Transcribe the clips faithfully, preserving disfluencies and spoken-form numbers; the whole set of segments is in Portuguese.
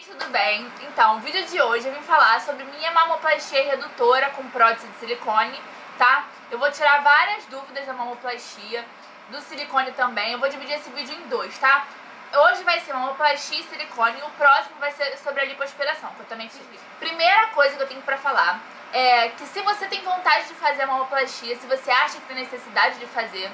gente, tudo bem? Então, o vídeo de hoje eu vim falar sobre minha mamoplastia redutora com prótese de silicone, tá? Eu vou tirar várias dúvidas da mamoplastia, do silicone também. Eu vou dividir esse vídeo em dois, tá? Hoje vai ser mamoplastia e silicone e o próximo vai ser sobre a lipoaspiração, que eu também fiz isso. Primeira coisa que eu tenho pra falar é que se você tem vontade de fazer a mamoplastia, se você acha que tem necessidade de fazer,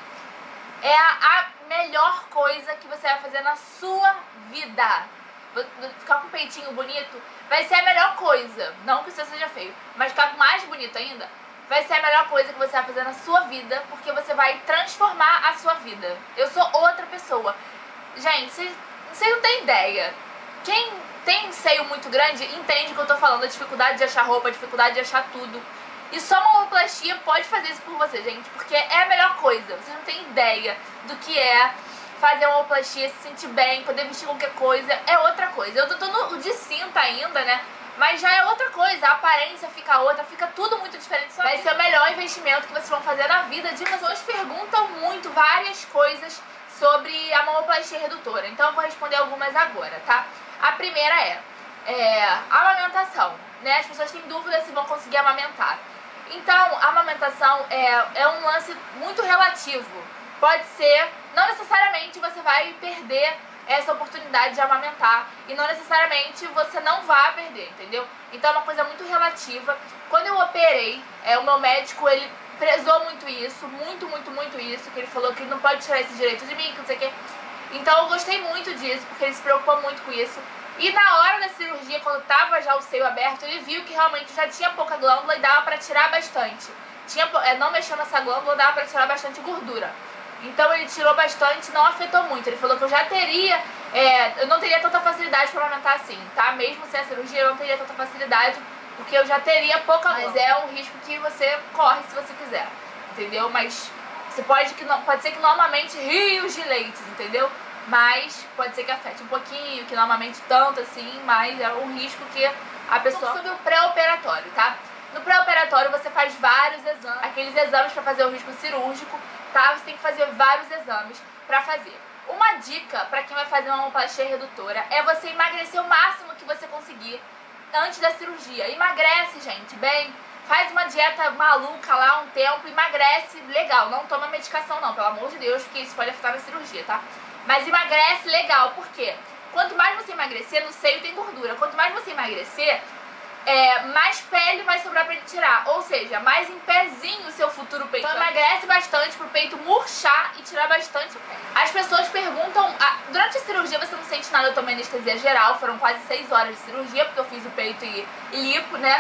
é a, a melhor coisa que você vai fazer na sua vida. Ficar com um peitinho bonito vai ser a melhor coisa. Não que você seja feio, mas ficar mais bonito ainda vai ser a melhor coisa que você vai fazer na sua vida, porque você vai transformar a sua vida. Eu sou outra pessoa. Gente, vocês, vocês não têm ideia. Quem tem um seio muito grande entende o que eu tô falando. A dificuldade de achar roupa, a dificuldade de achar tudo. E só uma mamoplastia pode fazer isso por você, gente, porque é a melhor coisa. Vocês não têm ideia do que é fazer uma mamoplastia, se sentir bem, poder vestir qualquer coisa, é outra coisa. Eu tô no de cinta ainda, né? Mas já é outra coisa, a aparência fica outra, fica tudo muito diferente. Vai ser o melhor investimento que vocês vão fazer na vida. De pessoas perguntam muito várias coisas sobre a mamoplastia redutora, então eu vou responder algumas agora, tá? A primeira é, é a amamentação, né? As pessoas têm dúvida se vão conseguir amamentar. Então, a amamentação é, é um lance muito relativo. Pode ser, não necessariamente você vai perder essa oportunidade de amamentar e não necessariamente você não vai perder, entendeu? Então é uma coisa muito relativa. Quando eu operei, é, o meu médico, ele prezou muito isso, muito, muito, muito isso, que ele falou que não pode tirar esse direito de mim, que não sei o quê. Então eu gostei muito disso, porque ele se preocupou muito com isso. E na hora da cirurgia, quando tava já o seio aberto, ele viu que realmente já tinha pouca glândula e dava pra tirar bastante. Tinha, é, não mexendo nessa glândula, dava pra tirar bastante gordura. Então ele tirou bastante, não afetou muito. Ele falou que eu já teria, é, eu não teria tanta facilidade para amamentar assim, tá? Mesmo sem a cirurgia eu não teria tanta facilidade, porque eu já teria pouca glândula. Mas é um risco que você corre se você quiser, entendeu? Mas você pode, que não, pode ser que normalmente rios de leites, entendeu? Mas pode ser que afete um pouquinho, que normalmente tanto assim, mas é um risco que a pessoa... Sobre o pré-operatório, tá? No pré-operatório você faz vários exames, aqueles exames para fazer o risco cirúrgico, tá? Você tem que fazer vários exames pra fazer. Uma dica pra quem vai fazer uma mamoplastia redutora é você emagrecer o máximo que você conseguir antes da cirurgia. Emagrece, gente, bem. Faz uma dieta maluca lá um tempo, emagrece legal. Não toma medicação não, pelo amor de Deus, porque isso pode afetar na cirurgia, tá? Mas emagrece legal, por quê? Quanto mais você emagrecer, no seio tem gordura. Quanto mais você emagrecer, É, mais pele vai sobrar pra ele tirar. Ou seja, mais em pezinho o seu futuro peito. Então emagrece bastante pro peito murchar e tirar bastante pele. As pessoas perguntam, ah, durante a cirurgia você não sente nada, eu tomei anestesia geral, foram quase seis horas de cirurgia, porque eu fiz o peito e, e lipo, né?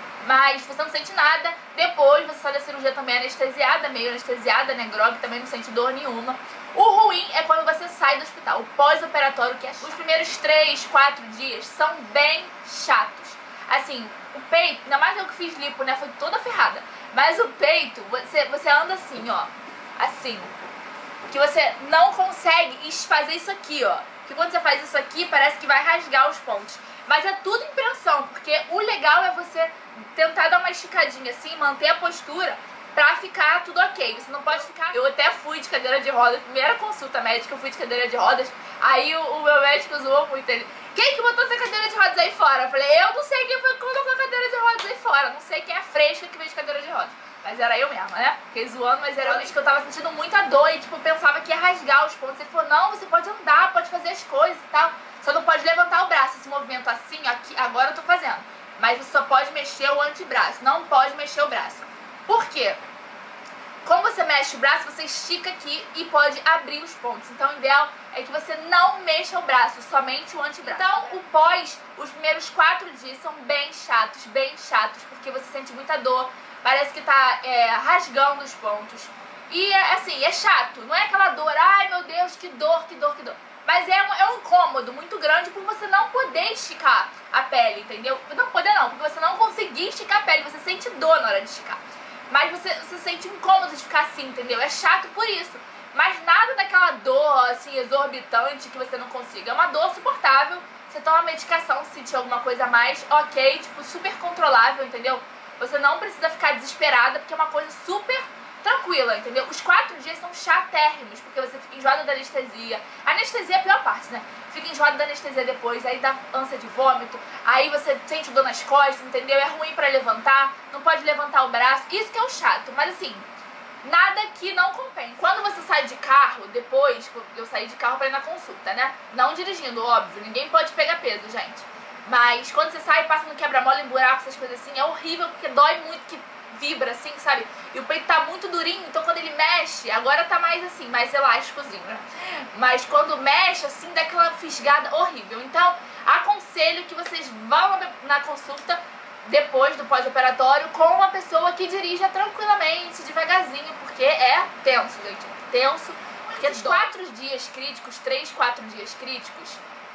Mas você não sente nada. Depois você sai da cirurgia também anestesiada, meio anestesiada, né? Grog, também não sente dor nenhuma. O ruim é quando você sai do hospital, o pós-operatório, que é chato. Os primeiros três, quatro dias são bem chatos. Assim, o peito, ainda mais eu que fiz lipo, né, foi toda ferrada. Mas o peito, você, você anda assim, ó, assim, que você não consegue fazer isso aqui, ó. Que quando você faz isso aqui, parece que vai rasgar os pontos. Mas é tudo impressão, porque o legal é você tentar dar uma esticadinha assim, manter a postura pra ficar tudo ok. Você não pode ficar... Eu até fui de cadeira de rodas, primeira consulta médica eu fui de cadeira de rodas, aí o, o meu médico zoou muito ele. Quem que botou essa cadeira de rodas aí fora? Eu falei, eu não sei quem foi que colocou a cadeira de rodas aí fora. Não sei quem é fresca que veio de cadeira de rodas. Mas era eu mesma, né? Fiquei zoando, mas era eu mesmo que eu tava sentindo muita dor e, tipo, pensava que ia rasgar os pontos. Ele falou, não, você pode andar, pode fazer as coisas e tal. Só não pode levantar o braço. Esse movimento assim, aqui, agora eu tô fazendo. Mas você só pode mexer o antebraço. Não pode mexer o braço. Por quê? Como você mexe o braço, você estica aqui e pode abrir os pontos. Então o ideal é que você não mexa o braço, somente o antebraço. Então o pós, os primeiros quatro dias são bem chatos, bem chatos, porque você sente muita dor, parece que tá é, rasgando os pontos. E assim, é chato, não é aquela dor, ai meu Deus, que dor, que dor, que dor. Mas é um, é um incômodo muito grande por você não poder esticar a pele, entendeu? Não poder não, porque você não conseguir esticar a pele, você sente dor na hora de esticar. Mas você, você sente incômodo de ficar assim, entendeu? É chato por isso. Mas nada daquela dor, assim, exorbitante que você não consiga. É uma dor suportável. Você toma medicação se sentir alguma coisa a mais, ok, tipo, super controlável, entendeu? Você não precisa ficar desesperada, porque é uma coisa super tranquila, entendeu? Os quatro dias são chatérrimos, porque você fica enjoada da anestesia. A anestesia é a pior parte, né? Fica enjoada da anestesia depois, aí dá ânsia de vômito, aí você sente dor nas costas, entendeu? É ruim pra levantar, não pode levantar o braço, isso que é o chato, mas assim, nada que não compensa. Quando você sai de carro, depois, eu saí de carro pra ir na consulta, né? Não dirigindo, óbvio, ninguém pode pegar peso, gente. Mas quando você sai, passa no quebra-mola, em buraco, essas coisas assim, é horrível, porque dói muito, que vibra assim, sabe? E o peito tá muito durinho, então quando ele mexe, agora tá mais assim, mais elásticozinho, né? Mas quando mexe, assim, dá aquela fisgada horrível. Então, aconselho que vocês vão na consulta depois do pós-operatório com uma pessoa que dirija tranquilamente, devagarzinho, porque é tenso, gente, tenso. Porque os quatro dias críticos, três, quatro dias críticos,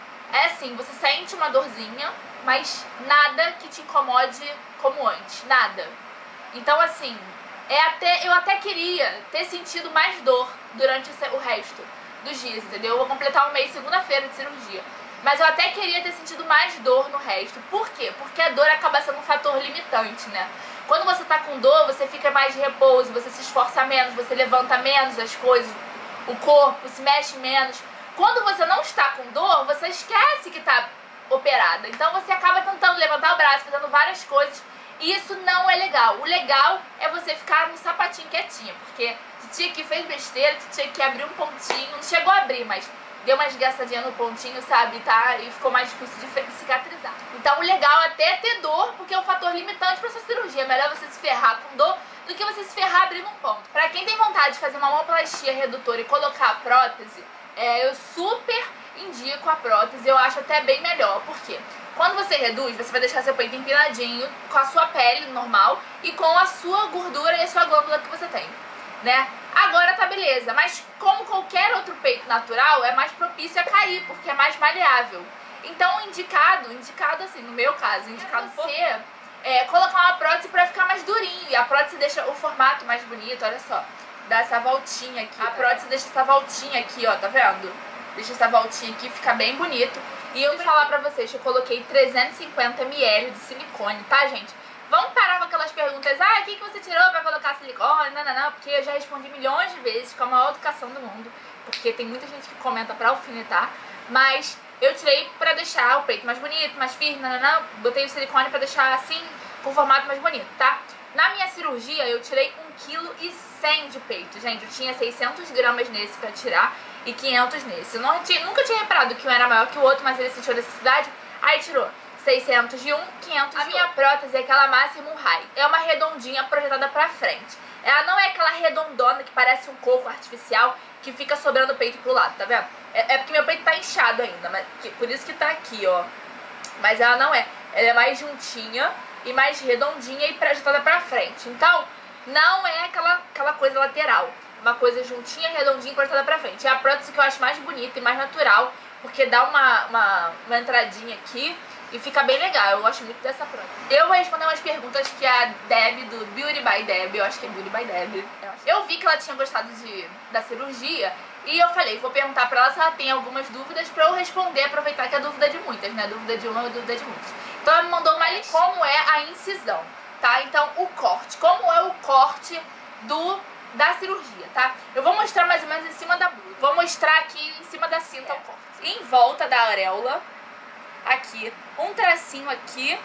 é assim, você sente uma dorzinha, mas nada que te incomode como antes, nada. Então, assim, é até, eu até queria ter sentido mais dor durante o resto dos dias, entendeu? Eu vou completar um mês segunda-feira de cirurgia. Mas eu até queria ter sentido mais dor no resto. Por quê? Porque a dor acaba sendo um fator limitante, né? Quando você tá com dor, você fica mais de repouso, você se esforça menos, você levanta menos as coisas, o corpo se mexe menos. Quando você não está com dor, você esquece que tá operada. Então você acaba tentando levantar o braço, fazendo várias coisas. E isso não é legal. O legal é você ficar no sapatinho quietinha, porque titia que fez besteira, titia que abriu um pontinho, não chegou a abrir, mas deu uma esgaçadinha no pontinho, sabe, tá? E ficou mais difícil de cicatrizar. Então o legal é até ter dor, porque é um fator limitante pra sua cirurgia. É melhor você se ferrar com dor do que você se ferrar abrindo um ponto. Pra quem tem vontade de fazer uma mamoplastia redutora e colocar a prótese, é, eu super indico a prótese, eu acho até bem melhor. Por quê? Quando você reduz, você vai deixar seu peito empinadinho, com a sua pele normal e com a sua gordura e a sua glândula que você tem, né? Agora tá beleza, mas como qualquer outro peito natural, é mais propício a cair, porque é mais maleável. Então, indicado, indicado assim, no meu caso, indicado por você é, colocar uma prótese pra ficar mais durinho. E a prótese deixa o formato mais bonito, olha só. Dá essa voltinha aqui. A prótese deixa essa voltinha aqui, ó, tá vendo? Deixa essa voltinha aqui, fica bem bonito. E eu vou falar pra vocês que eu coloquei trezentos e cinquenta mililitros de silicone, tá, gente? Vamos parar com aquelas perguntas, ah, o que, que você tirou pra colocar silicone? Não, não, não, porque eu já respondi milhões de vezes com a maior educação do mundo, porque tem muita gente que comenta pra alfinetar, mas eu tirei pra deixar o peito mais bonito, mais firme, não, não, não, botei o silicone pra deixar assim, com o formato mais bonito, tá? Na minha cirurgia, eu tirei um vírgula cem quilo de peito, gente, eu tinha seiscentos gramas nesse pra tirar e quinhentos nesse. Eu não tinha, nunca tinha reparado que um era maior que o outro, mas ele sentiu a necessidade, aí tirou seiscentos de um, quinhentos de outro. A minha prótese é aquela Maximum High. É uma redondinha projetada pra frente. Ela não é aquela redondona que parece um coco artificial que fica sobrando o peito pro lado, tá vendo? É, é porque meu peito tá inchado ainda, mas que, por isso que tá aqui, ó. Mas ela não é. Ela é mais juntinha e mais redondinha e projetada pra frente. Então, não é aquela, aquela coisa lateral. Uma coisa juntinha, redondinha e projetada pra frente. É a prótese que eu acho mais bonita e mais natural, porque dá uma, uma, uma entradinha aqui e fica bem legal. Eu gosto muito dessa prótese. Eu vou responder umas perguntas que a Deb, do Beauty by Deb, eu acho que é Beauty by Deb, eu vi que ela tinha gostado de, da cirurgia e eu falei, vou perguntar pra ela se ela tem algumas dúvidas pra eu responder, aproveitar que é dúvida de muitas, né? Dúvida de uma é dúvida de muitas. Então ela me mandou uma lista como é a incisão, tá? Então o corte, como é o corte do... da cirurgia, tá? Eu vou mostrar mais ou menos em cima da blusa. Vou mostrar aqui em cima da cinta o corte. Em volta da areola, aqui, um tracinho aqui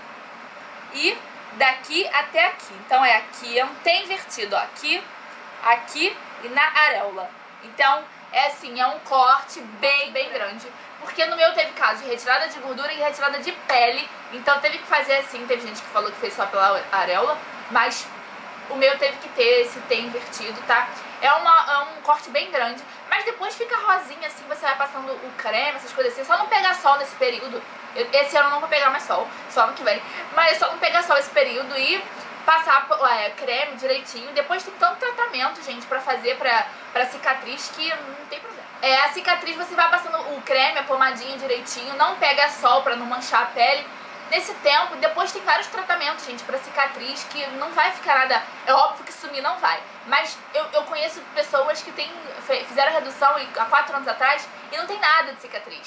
e daqui até aqui. Então é aqui, não tem invertido, ó, aqui, aqui e na areola. Então é assim, é um corte bem, bem grande. Porque no meu teve caso de retirada de gordura e retirada de pele. Então teve que fazer assim, teve gente que falou que fez só pela areola, mas o meu teve que ter esse T invertido, tá? É, uma, é um corte bem grande, mas depois fica rosinha, assim, você vai passando o creme, essas coisas assim. Só não pegar sol nesse período. Eu, esse ano eu não vou pegar mais sol, só ano que vem. Mas só não pegar sol esse período e passar é, creme direitinho. Depois tem tanto tratamento, gente, pra fazer pra, pra cicatriz que não tem problema. É, a cicatriz você vai passando o creme, a pomadinha direitinho, não pega sol pra não manchar a pele. Nesse tempo, depois tem vários tratamentos, gente, pra cicatriz, que não vai ficar nada... É óbvio que sumir não vai. Mas eu, eu conheço pessoas que tem, fizeram redução há quatro anos atrás e não tem nada de cicatriz.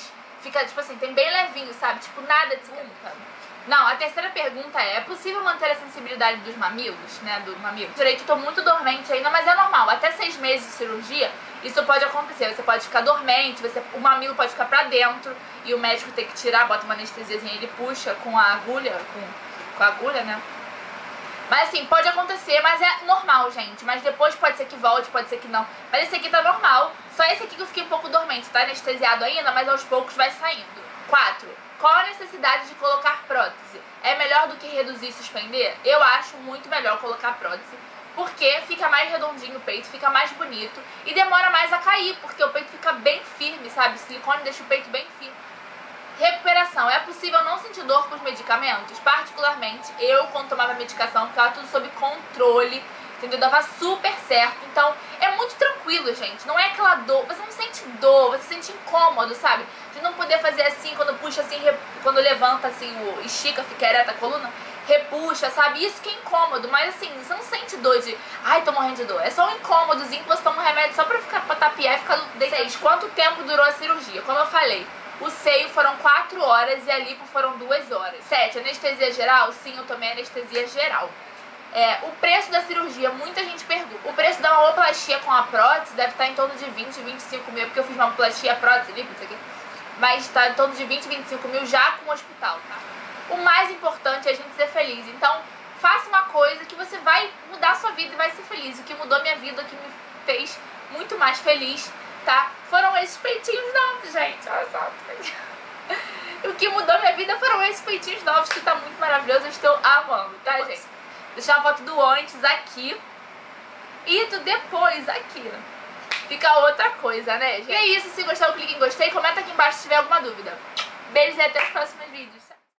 Fica, tipo assim, tem bem levinho, sabe? Tipo, nada de cicatriz. Não, a terceira pergunta é, é possível manter a sensibilidade dos mamilos, né, do mamilo? Direito, eu tô muito dormente ainda, mas é normal. Até seis meses de cirurgia, isso pode acontecer. Você pode ficar dormente, você, o mamilo pode ficar pra dentro e o médico tem que tirar, bota uma anestesiazinha, ele puxa com a agulha, com, com a agulha, né? Mas assim, pode acontecer, mas é normal, gente. Mas depois pode ser que volte, pode ser que não. Mas esse aqui tá normal. Só esse aqui que eu fiquei um pouco dormente. Tá anestesiado ainda, mas aos poucos vai saindo. quatro. Qual a necessidade de colocar prótese? É melhor do que reduzir e suspender? Eu acho muito melhor colocar prótese. Porque fica mais redondinho o peito, fica mais bonito. E demora mais a cair, porque o peito fica bem firme, sabe? O silicone deixa o peito bem firme. Recuperação. É possível não sentir dor com os medicamentos? Particularmente, eu quando tomava medicação, ficava tudo sob controle, entendeu? Dava super certo. Então, é muito tranquilo, gente. Não é aquela dor, você não sente dor, você sente incômodo, sabe? De não poder fazer assim, quando puxa assim, quando levanta assim, o estica, fica ereta a coluna, repuxa, sabe? Isso que é incômodo, mas assim, você não sente dor de, ai, tô morrendo de dor. É só um incômodozinho que você toma um remédio só pra ficar, pra tapiar e ficar deitado. Seis. Quanto tempo durou a cirurgia? Como eu falei, o seio foram quatro horas e a lipo foram duas horas. Sete. Anestesia geral? Sim, eu tomei anestesia geral. É, o preço da cirurgia, muita gente pergunta. O preço da mamoplastia com a prótese deve estar em torno de vinte, vinte e cinco mil, porque eu fiz mamoplastia, prótese, lipo, isso aqui. Mas está em torno de vinte, vinte e cinco mil já com o hospital, tá? O mais importante é a gente ser feliz. Então, faça uma coisa que você vai mudar a sua vida e vai ser feliz. O que mudou minha vida, o que me fez muito mais feliz, tá? Foram esses peitinhos novos, gente. Olha só. O que mudou minha vida foram esses peitinhos novos, que tá muito maravilhoso. Eu estou amando, tá, gente? Deixar uma foto do antes aqui e do depois aqui. Fica outra coisa, né, gente? E é isso. Se gostou, clique em gostei. Comenta aqui embaixo se tiver alguma dúvida. Beijos e até os próximos vídeos.